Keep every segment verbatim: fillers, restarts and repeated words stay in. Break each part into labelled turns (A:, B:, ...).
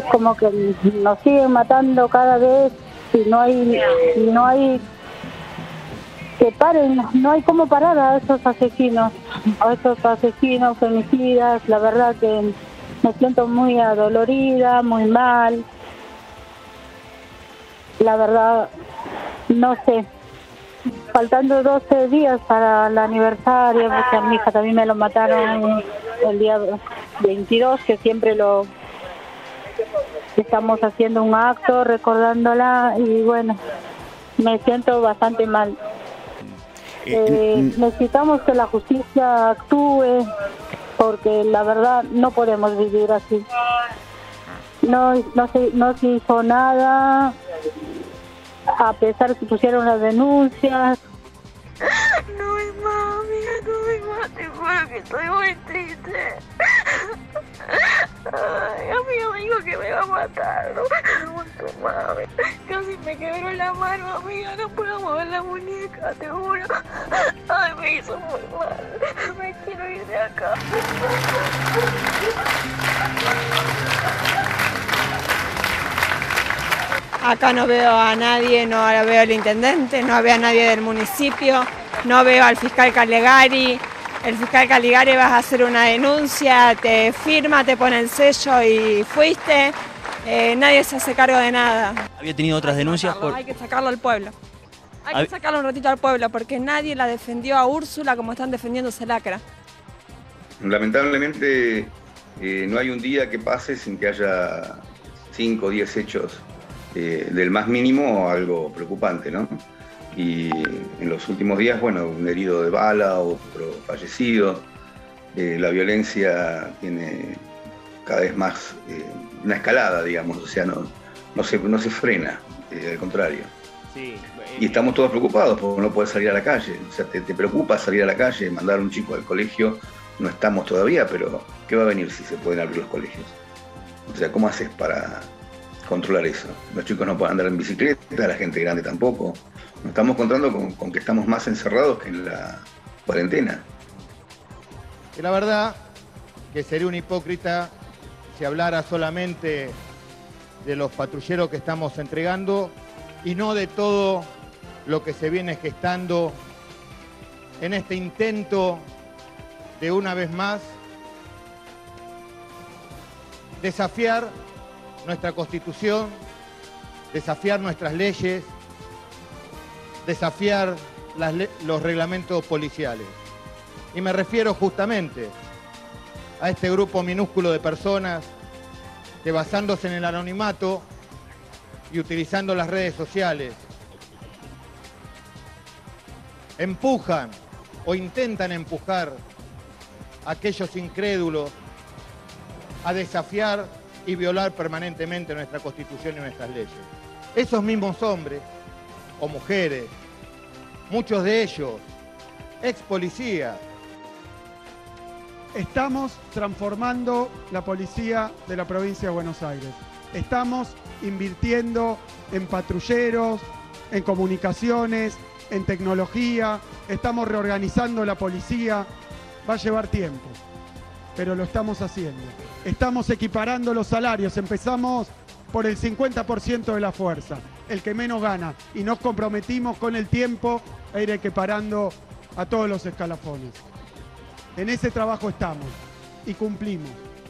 A: es como que nos siguen matando cada vez y no hay, no hay que paren, no hay cómo parar a esos asesinos, a esos asesinos femicidas. La verdad que me siento muy adolorida, muy mal. La verdad, no sé. Faltando doce días para el aniversario, porque a mi hija también me lo mataron el día veintidós, que siempre lo estamos haciendo un acto recordándola, y bueno, me siento bastante mal. Eh, necesitamos que la justicia actúe, porque la verdad no podemos vivir así. No, no se, no se hizo nada, a pesar de que pusieron las denuncias.
B: No, mami, no me mates, porque estoy muy triste. Ay, amigo me dijo que me va a matar, no tu mami. Casi me quebró la mano, amiga, no puedo mover la muñeca, te juro. Ay, me hizo muy mal, me quiero ir de acá.
C: Acá no veo a nadie, no veo al intendente, no veo a nadie del municipio, no veo al fiscal Calegari. El fiscal Calegari vas a hacer una denuncia, te firma, te pone el sello y fuiste. Eh, nadie se hace cargo de nada.
D: ¿Había tenido otras denuncias? Por...
C: Hay que sacarlo al pueblo. Hay que sacarlo un ratito al pueblo porque nadie la defendió a Úrsula como están defendiéndose Lacra.
E: Lamentablemente eh, no hay un día que pase sin que haya cinco o diez hechos eh, del más mínimo algo preocupante, ¿no? Y en los últimos días, bueno, un herido de bala, otro fallecido. Eh, la violencia tiene cada vez más eh, una escalada, digamos, o sea, no, no, se, no se frena, eh, al contrario.
D: Sí, eh,
E: y estamos todos preocupados porque no puedes salir a la calle, o sea, te, te preocupa salir a la calle, mandar a un chico al colegio. No estamos todavía, pero ¿qué va a venir si se pueden abrir los colegios? O sea, ¿cómo haces para controlar eso? Los chicos no pueden andar en bicicleta, la gente grande tampoco. Nos estamos encontrando con, con que estamos más encerrados que en la cuarentena.
F: Y la verdad que sería un hipócrita si hablara solamente de los patrulleros que estamos entregando y no de todo lo que se viene gestando en este intento de una vez más desafiar nuestra Constitución, desafiar nuestras leyes, desafiar las los reglamentos policiales. Y me refiero justamente a este grupo minúsculo de personas que, basándose en el anonimato y utilizando las redes sociales, empujan o intentan empujar a aquellos incrédulos a desafiar y violar permanentemente nuestra Constitución y nuestras leyes. Esos mismos hombres o mujeres, muchos de ellos ex policías.
G: Estamos transformando la policía de la provincia de Buenos Aires. Estamos invirtiendo en patrulleros, en comunicaciones, en tecnología. Estamos reorganizando la policía. Va a llevar tiempo, pero lo estamos haciendo. Estamos equiparando los salarios. Empezamos por el cincuenta por ciento de la fuerza, el que menos gana. Y nos comprometimos con el tiempo a ir equiparando a todos los escalafones. En ese trabajo estamos y cumplimos.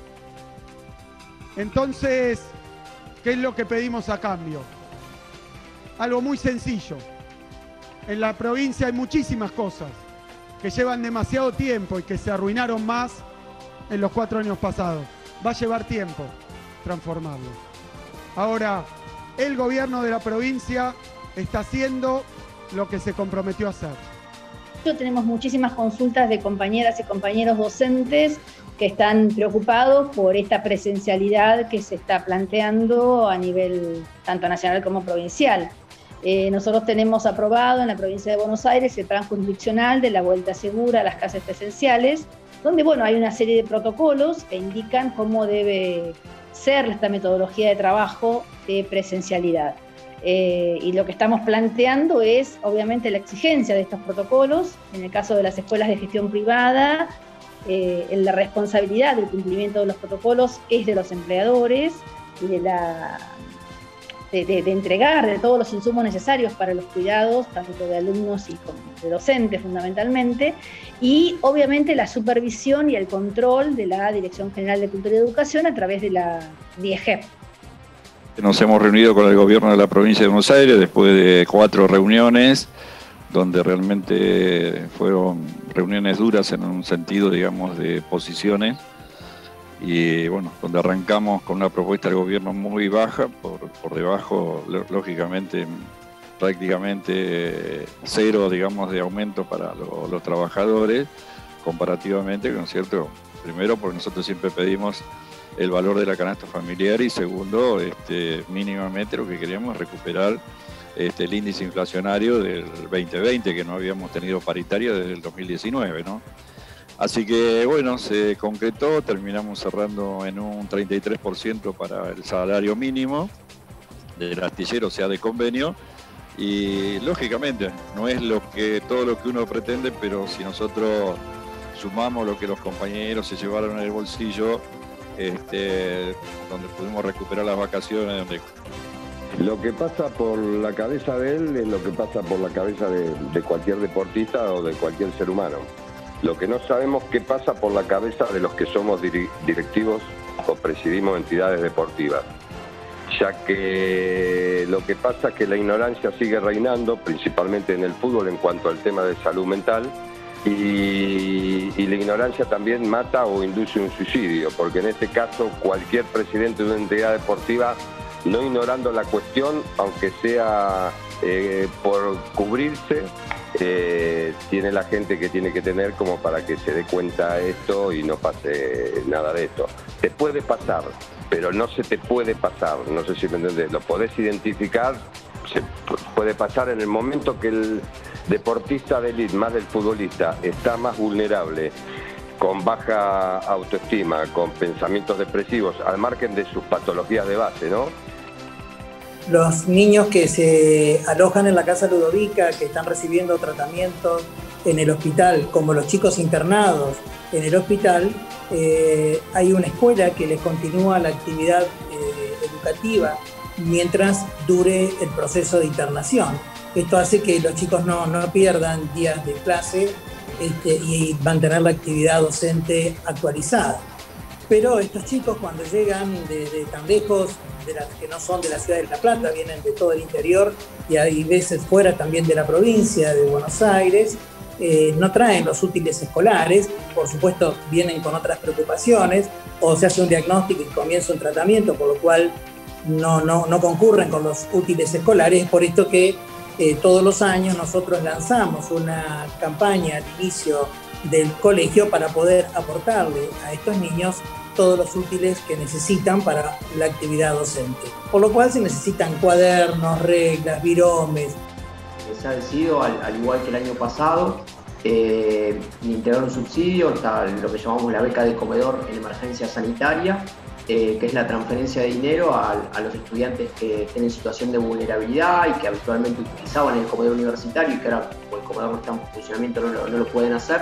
G: Entonces, ¿qué es lo que pedimos a cambio? Algo muy sencillo. En la provincia hay muchísimas cosas que llevan demasiado tiempo y que se arruinaron más en los cuatro años pasados. Va a llevar tiempo transformarlo. Ahora, el gobierno de la provincia está haciendo lo que se comprometió a hacer.
H: Tenemos muchísimas consultas de compañeras y compañeros docentes que están preocupados por esta presencialidad que se está planteando a nivel tanto nacional como provincial. Eh, nosotros tenemos aprobado en la provincia de Buenos Aires el plan jurisdiccional de la vuelta segura a las clases presenciales, donde bueno, hay una serie de protocolos que indican cómo debe ser esta metodología de trabajo de presencialidad. Eh, y lo que estamos planteando es, obviamente, la exigencia de estos protocolos. En el caso de las escuelas de gestión privada, eh, la responsabilidad del cumplimiento de los protocolos es de los empleadores, y de la de, de, de entregar de todos los insumos necesarios para los cuidados, tanto de alumnos y como de docentes fundamentalmente, y obviamente la supervisión y el control de la Dirección General de Cultura y Educación a través de la D I E G E P.
I: Nos hemos reunido con el gobierno de la provincia de Buenos Aires después de cuatro reuniones, donde realmente fueron reuniones duras en un sentido, digamos, de posiciones, y bueno, donde arrancamos con una propuesta del gobierno muy baja, por, por debajo, lógicamente, prácticamente cero, digamos, de aumento para lo, los trabajadores, comparativamente, ¿no es cierto? Primero, porque nosotros siempre pedimos el valor de la canasta familiar, y segundo, este, mínimamente lo que queríamos es recuperar este, el índice inflacionario del veinte veinte, que no habíamos tenido paritaria desde el dos mil diecinueve, ¿no? Así que bueno, se concretó, terminamos cerrando en un treinta y tres por ciento para el salario mínimo del astillero, o sea, de convenio, y lógicamente no es lo que todo lo que uno pretende, pero si nosotros sumamos lo que los compañeros se llevaron en el bolsillo, este, donde pudimos recuperar las vacaciones, donde...
J: Lo que pasa por la cabeza de él es lo que pasa por la cabeza de, de cualquier deportista o de cualquier ser humano. Lo que no sabemos qué pasa por la cabeza de los que somos directivos o presidimos entidades deportivas, ya que lo que pasa es que la ignorancia sigue reinando, principalmente en el fútbol en cuanto al tema de salud mental, y, y la ignorancia también mata o induce un suicidio, porque en este caso cualquier presidente de una entidad deportiva, no ignorando la cuestión, aunque sea eh, por cubrirse, Eh, tiene la gente que tiene que tener como para que se dé cuenta de esto y no pase nada de esto. Te puede pasar, pero no se te puede pasar, no sé si me entendés, lo podés identificar, se puede pasar en el momento que el deportista de élite, más del futbolista, está más vulnerable, con baja autoestima, con pensamientos depresivos, al margen de sus patologías de base, ¿no?
K: Los niños que se alojan en la Casa Ludovica, que están recibiendo tratamientos en el hospital, como los chicos internados en el hospital, eh, hay una escuela que les continúa la actividad eh, educativa mientras dure el proceso de internación. Esto hace que los chicos no, no pierdan días de clase este, y mantener la actividad docente actualizada. Pero estos chicos, cuando llegan de, de tan lejos, de las que no son de la ciudad de La Plata, vienen de todo el interior y hay veces fuera también de la provincia de Buenos Aires, eh, no traen los útiles escolares, por supuesto vienen con otras preocupaciones, o se hace un diagnóstico y comienza un tratamiento, por lo cual no, no, no concurren con los útiles escolares. Por esto que eh, todos los años nosotros lanzamos una campaña al inicio del colegio para poder aportarle a estos niños todos los útiles que necesitan para la actividad docente. Por lo cual se necesitan cuadernos, reglas, viromes.
L: Se ha decidido, al, al igual que el año pasado, eh, integrar un subsidio, está lo que llamamos la beca de comedor en emergencia sanitaria, eh, que es la transferencia de dinero a, a los estudiantes que estén en situación de vulnerabilidad y que habitualmente utilizaban el comedor universitario y que ahora, como el comedor no está en funcionamiento, no lo, no lo pueden hacer.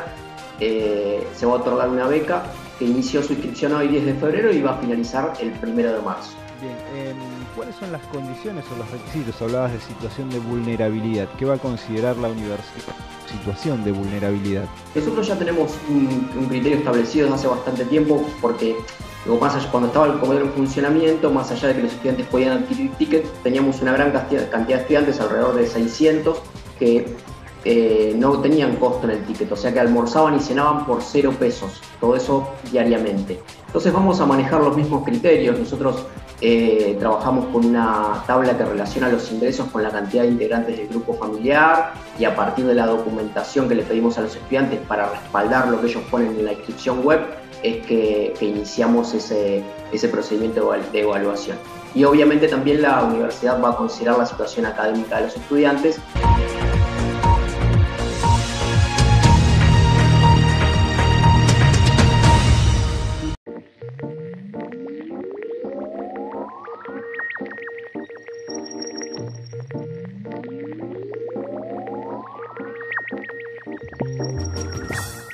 L: Eh, se va a otorgar una beca que inició su inscripción hoy diez de febrero y va a finalizar el primero de marzo.
M: Bien, eh, ¿cuáles son las condiciones o los requisitos? Hablabas de situación de vulnerabilidad. ¿Qué va a considerar la universidad? Situación de vulnerabilidad.
L: Nosotros ya tenemos un, un criterio establecido desde hace bastante tiempo, porque luego, más allá, cuando estaba el comedor en funcionamiento, más allá de que los estudiantes podían adquirir tickets, teníamos una gran cantidad de estudiantes, alrededor de seiscientos, que Eh, no tenían costo en el ticket, o sea que almorzaban y cenaban por cero pesos, todo eso diariamente. Entonces vamos a manejar los mismos criterios. Nosotros eh, trabajamos con una tabla que relaciona los ingresos con la cantidad de integrantes del grupo familiar, y a partir de la documentación que le pedimos a los estudiantes para respaldar lo que ellos ponen en la inscripción web, es que, que iniciamos ese, ese procedimiento de evaluación. Y obviamente también la universidad va a considerar la situación académica de los estudiantes.
N: Thank you.